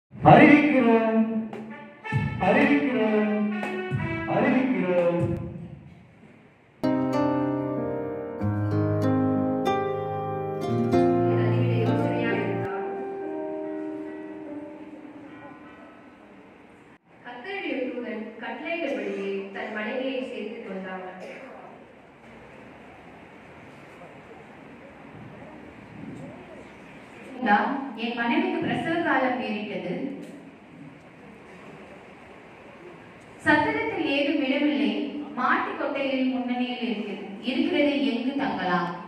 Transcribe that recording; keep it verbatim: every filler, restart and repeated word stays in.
அறிவிக்கிறோம் அறிவிக்கிறோம் அறிவிக்கிறோம். கர்த்தருடைய தூதன் கட்டளையிட்டபடியே தன் மனைவியை சேர்த்துக் கொண்டான். என் மனைவிக்கு பிரசவ காலம் நேரிட்டது. சத்திரத்தில் ஏதும் இடமில்லை. மாட்டு கொட்டையில் முன்னணியில் இருக்கிறது இருக்கிறது எங்கு தங்கலாம்?